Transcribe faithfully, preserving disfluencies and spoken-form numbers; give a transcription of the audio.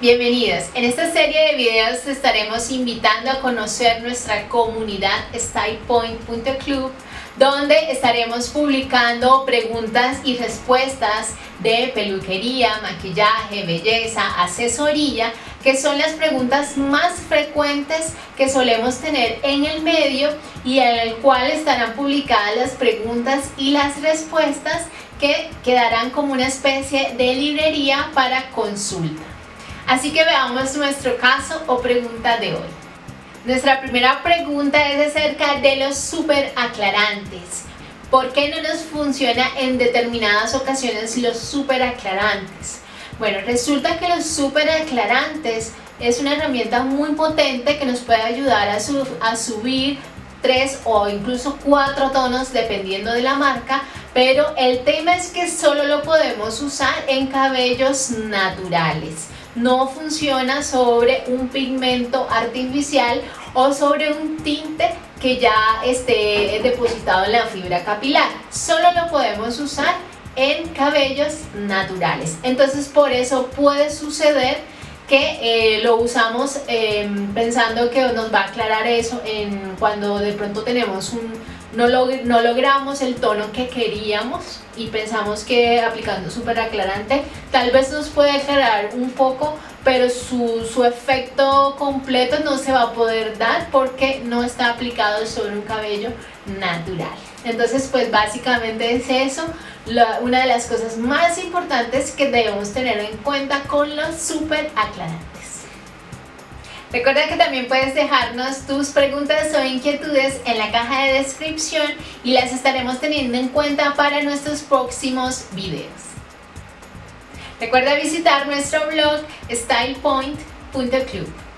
Bienvenidos. En esta serie de videos te estaremos invitando a conocer nuestra comunidad style point punto club, donde estaremos publicando preguntas y respuestas de peluquería, maquillaje, belleza, asesoría, que son las preguntas más frecuentes que solemos tener en el medio y en el cual estarán publicadas las preguntas y las respuestas que quedarán como una especie de librería para consulta. Así que veamos nuestro caso o pregunta de hoy. Nuestra primera pregunta es acerca de los super aclarantes. ¿Por qué no nos funciona en determinadas ocasiones los super aclarantes? Bueno, resulta que los super aclarantes es una herramienta muy potente que nos puede ayudar a, sub, a subir tres o incluso cuatro tonos dependiendo de la marca, pero el tema es que solo lo podemos usar en cabellos naturales. No funciona sobre un pigmento artificial o sobre un tinte que ya esté depositado en la fibra capilar. Solo lo podemos usar en cabellos naturales. Entonces por eso puede suceder que eh, lo usamos eh, pensando que nos va a aclarar eso en, cuando de pronto tenemos un, no, log, no logramos el tono que queríamos y pensamos que aplicando super aclarante tal vez nos puede aclarar un poco, pero su, su efecto completo no se va a poder dar porque no está aplicado sobre un cabello natural. Entonces pues básicamente es eso, la, una de las cosas más importantes que debemos tener en cuenta con los super aclarantes. Recuerda que también puedes dejarnos tus preguntas o inquietudes en la caja de descripción y las estaremos teniendo en cuenta para nuestros próximos videos. Recuerda visitar nuestro blog style point punto club.